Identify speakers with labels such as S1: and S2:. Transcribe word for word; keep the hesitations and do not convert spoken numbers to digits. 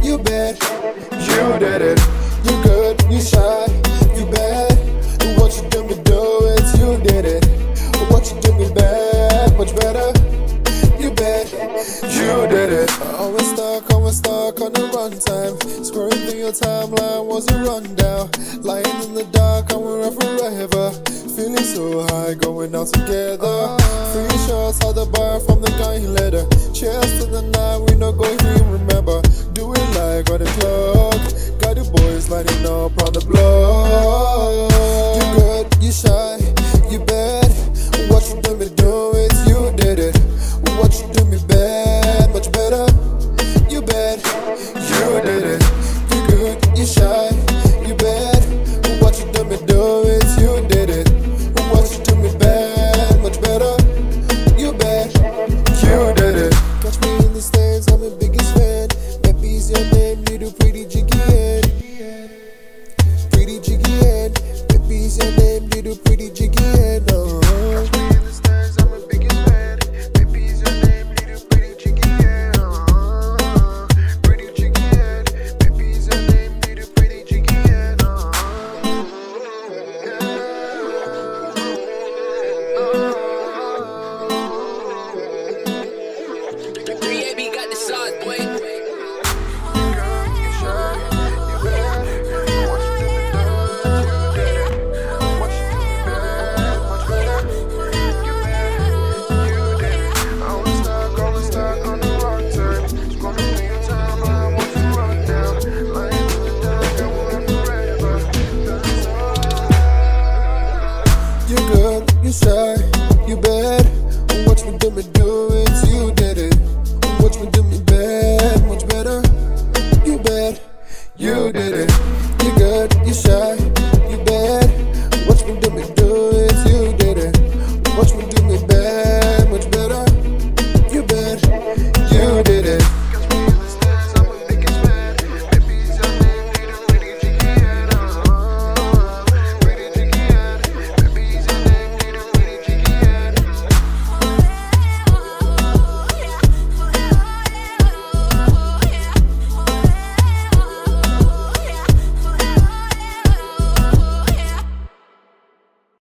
S1: You bad, you did it. You good, you shy, you bad. What you do me do it, you did it. What you do me bad, much better. You bad, you did it. Always stuck, always stuck on the run time. Scrolling through your timeline was a rundown. Lying in the dark, I'm around forever. Feeling so high, going out together. Three shots out the bar from the guy letter. Cheers to the night, we not going to remember. Do it like on the clock. Got the boys lining up